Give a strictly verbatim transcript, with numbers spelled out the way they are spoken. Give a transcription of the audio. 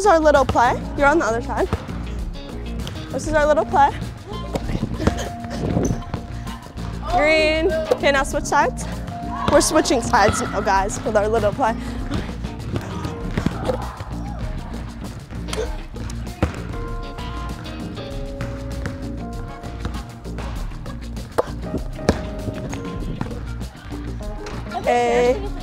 is our little play. You're on the other side. This is our little play. Green. Okay, now switch sides. We're switching sides now, guys, with our little play. Hey.